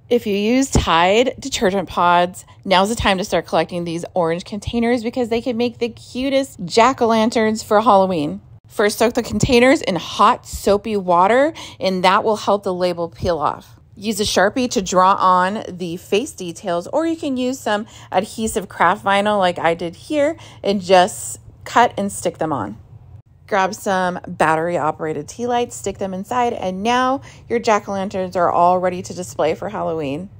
If you use Tide detergent pods, now's the time to start collecting these orange containers because they can make the cutest jack-o'-lanterns for Halloween. First, soak the containers in hot, soapy water, and that will help the label peel off. Use a Sharpie to draw on the face details, or you can use some adhesive craft vinyl like I did here and just cut and stick them on. Grab some battery-operated tea lights, stick them inside, and now your jack-o'-lanterns are all ready to display for Halloween.